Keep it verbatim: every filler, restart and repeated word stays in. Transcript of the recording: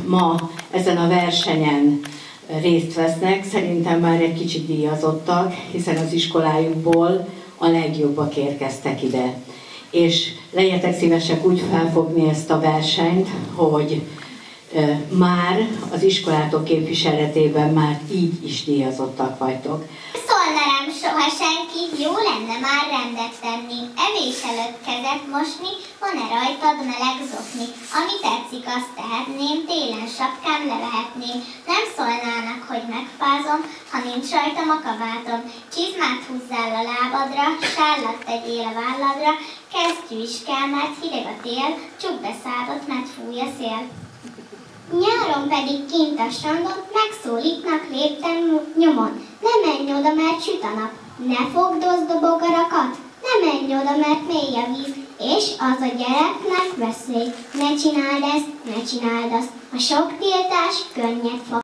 ma ezen a versenyen részt vesznek, szerintem már egy kicsit díjazottak, hiszen az iskolájukból a legjobbak érkeztek ide. És legyetek szívesek úgy felfogni ezt a versenyt, hogy e, már az iskolátok képviseletében már így is díjazottak vagytok. Szólna rám soha senki, jó lenne már rendet tenni, evés előtt kezet mosni, van-e rajtad meleg zokni? Ami tetszik, azt tehetném, télen sapkám levehetném. Nem szólnának, hogy megfázom, ha nincs rajtam a kabátom. Csizmát húzzál a lábadra, sállat tegyél a válladra, kesztyű is kell, mert hideg a tél, csukd be szádat, mert fúj a szél. Nyáron pedig kint a strandon megszólítnak lépten nyomon. Ne menj oda, mert süt a nap, ne fogdozd a bogarakat, ne menj oda, mert mély a víz, és az a gyereknek veszély. Ne csináld ezt, ne csináld azt, a sok tiltás könnyet fog.